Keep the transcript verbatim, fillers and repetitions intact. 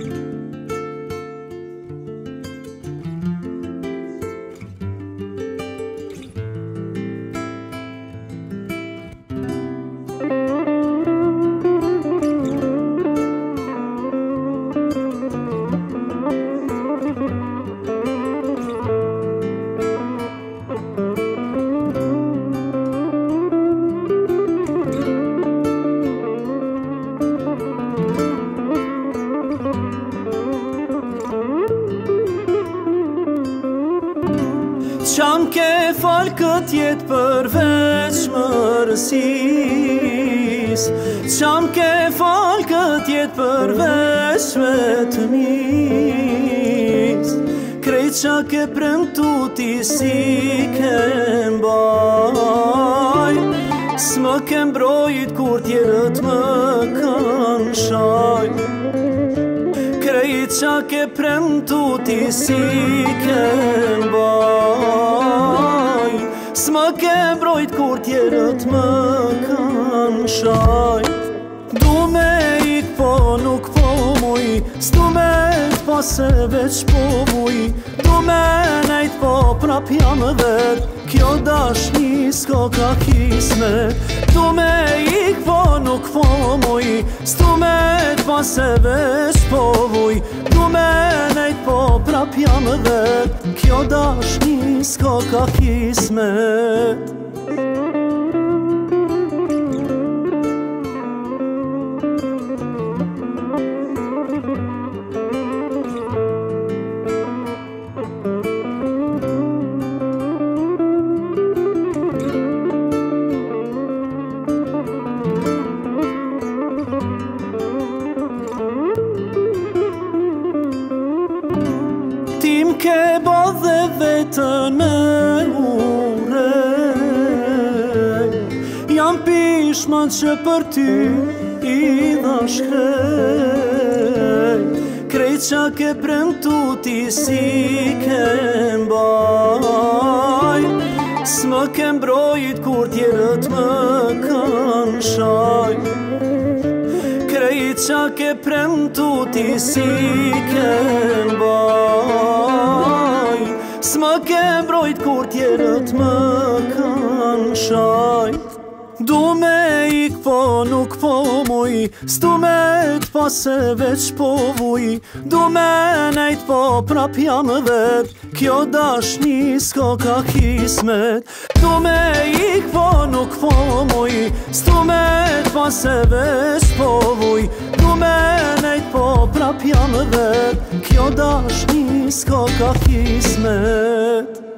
Qam ke falë kët jetë përveç mërësis, Qam ke falë kët jetë përveç vetëmis, Krejt qa ke premtu ti si ke mbaj, S'më ke mbrojit kur tjerët më kanë shaj. Krejt qa ke premtu ti si ke mbaj, S'më ke mbrojt kur tjerët më kanë shaj. Du me ik po nuk po muj, s'du me t'pa se veç po vuj, Du me nejt po prap jam vet, kjo dashni s'ko ka kismet. Du me ik po nuk po muj, s'du me t'pa se veç po vuj, Du me nejt po prap jam vet, kjo dashni s'ko ka kismet. Tim ke bo dhe vetën me urej, Jam pishman që për ty i dha shkrej. Krejt qa ke premtu ti si ke mbaj, S'më ke mbrojit kur tjerët më kanë shaj. Krejt qa ke premtu ti si ke mbaj, S'më ke mbrojt kur tjerët më kanë shaj. Du me ik po nuk po muj, s'du me t'pa se veç po vuj, Du me nejt po prap jam vet, kjo dashni s'ko ka kismet. Du me ik po nuk po muj, s'du me t'pa se veç po vuj, Du me nejt po prap jam vet, kjo dashni s'ko ka kismet.